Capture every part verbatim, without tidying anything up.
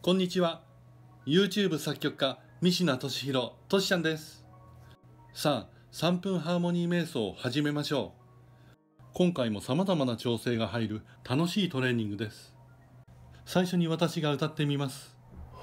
こんにちは。YouTube 作曲家、三科俊弘、としちゃんです。さあ、さんぷんハーモニー瞑想を始めましょう。今回も様々な調整が入る楽しいトレーニングです。最初に私が歌ってみます。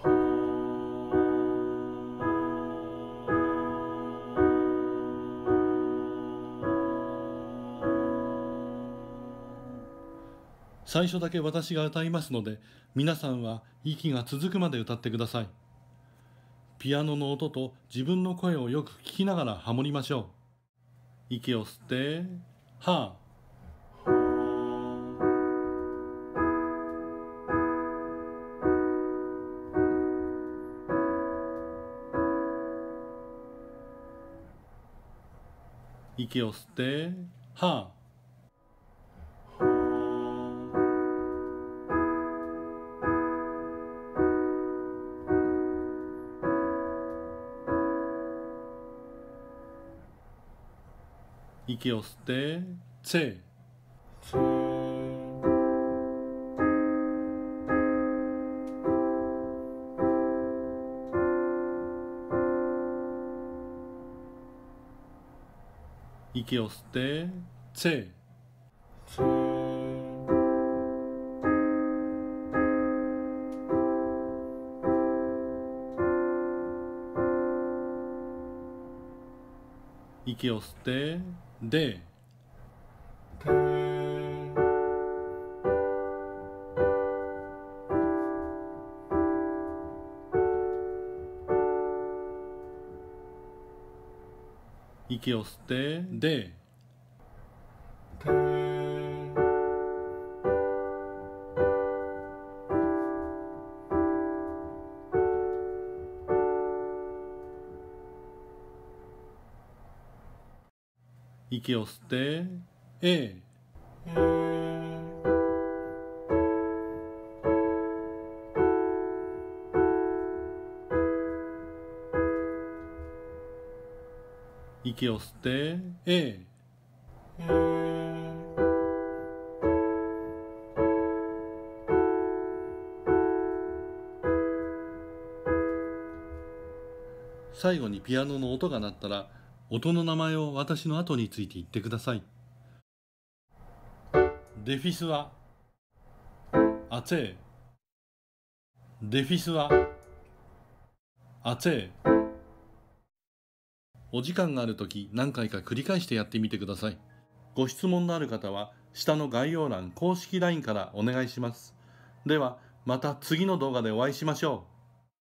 最初だけ私が歌いますので、皆さんは息が続くまで歌ってください。ピアノの音と自分の声をよく聞きながらハモりましょう。息を吸って、はー。息を吸って、はー。息を吸って、せー。息を吸って、せー。息を吸って、でー。息を吸って、でー。息を吸って、えー。息を吸って、えー。最後にピアノの音が鳴ったら、音の名前を私の後について言ってください。デフィスは、アツェー。デフィスは、アツェー。お時間があるとき何回か繰り返してやってみてください。ご質問のある方は、下の概要欄公式 ライン からお願いします。では、また次の動画でお会いしましょう。